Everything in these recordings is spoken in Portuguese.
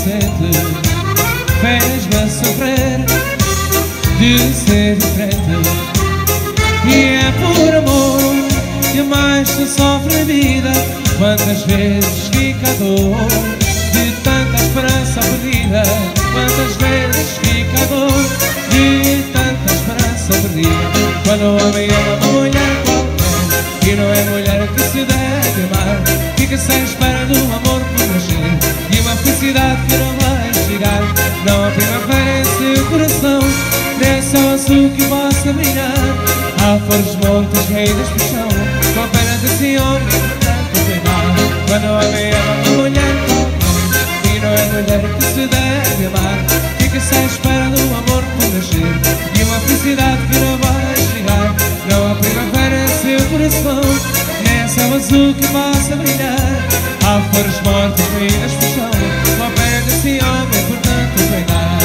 inocente, fez-me sofrer de ser diferente. E é por amor que mais se sofre a vida. Quantas vezes fica a dor de tanta esperança perdida. Quantas vezes fica a dor de tanta esperança perdida. Quando o homem ama uma mulher qualquer e não é mulher que se deve amar, fica-se à espera do amor por nascer e uma felicidade que não vai chegar. Não há primavera em seu coração, nem céu azul que possa brilhar. Há flores montes caídas no chão, com a pena desse homem tanto penar. Quando o homem ama uma mulher qualquer e não é mulher que se deve amar, fica-se à espera do amor por nascer e uma felicidade que não vai chegar. Não há primavera em seu coração, nem céu azul que possa brilhar. Há flores mortas caídas no chão, com a pena desse homem por tanto penar.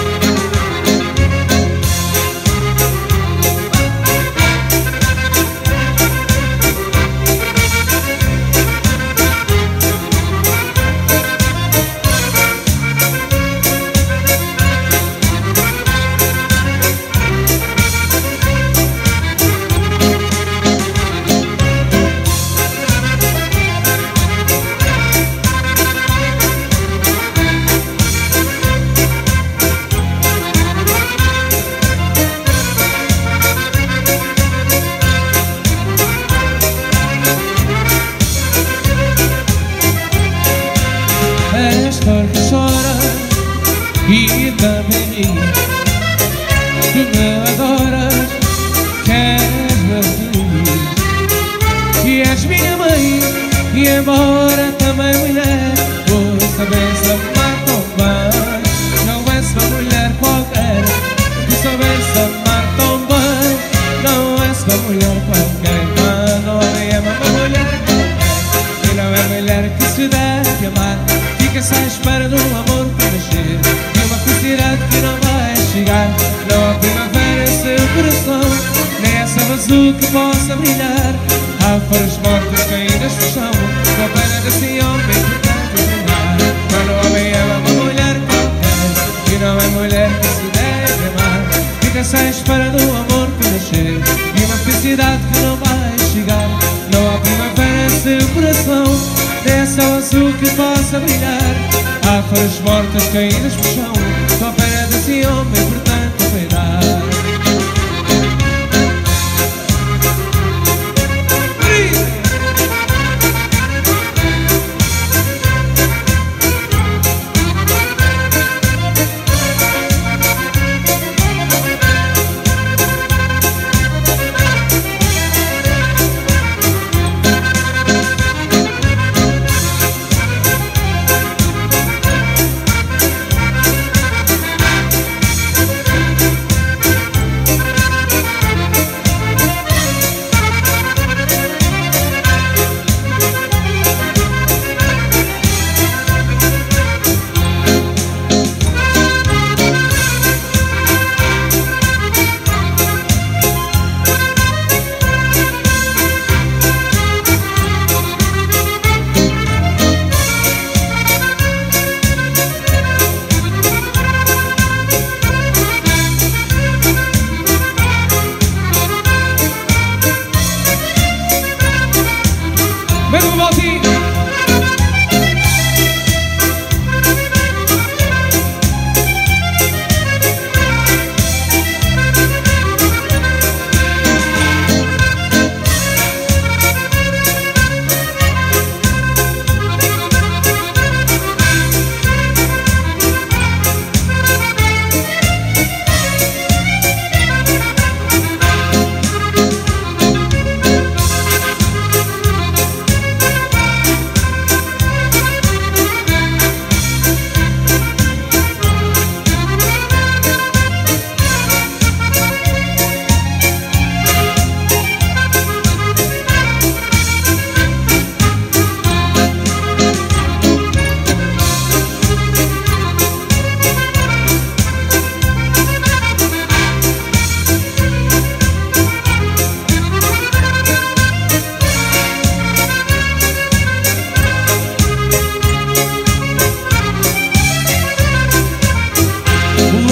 És flor que chora e também minha, que me adoras, queres-me feliz. E és minha mãe, e embora também mulher, por saberes amar tão bem. Não és uma mulher qualquer, por saberes amar tão bem. Não és uma mulher qualquer, mas não é uma mulher qualquer, e não é mulher que se deve amar. Fica-se à espera do amor por nascer e uma felicidade que não vai chegar. Não há primavera em seu coração, nem é céu azul que possa brilhar. Há flores mortas caídas no chão, com a pena desse homem por tanto penar. Quando o homem ama uma mulher qualquer e não é mulher que se deve amar, fica-se à espera do amor por nascer e uma felicidade que não vai chegar. Não há primavera em seu coração, nem é céu azul que possa brilhar. Há flores mortas caídas no chão, com a pena desse homem por tanto penar.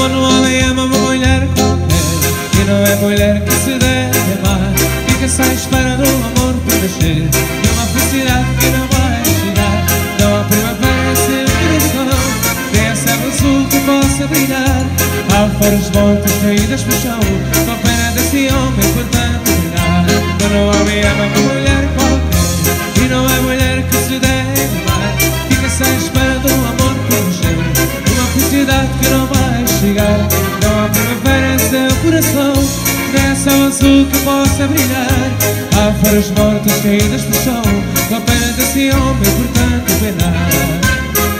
Quando um homem ama uma mulher qualquer e não é mulher que se deve amar, fica só esperando o amor por nascer e uma felicidade que não vai chegar. Não há primavera sem coração, nem céu azul que possa brilhar. Há flores mortas caídas no chão, com pena desse homem por tanto brilhar. Quando um homem ama uma mulher qualquer e não é mulher que se deve amar, fica só esperando o amor por nascer, uma felicidade que não vai chegar. Não há primavera em seu coração, nem céu azul que possa brilhar. Há flores mortas caídas no chão, com a pena desse homem por tanto penar.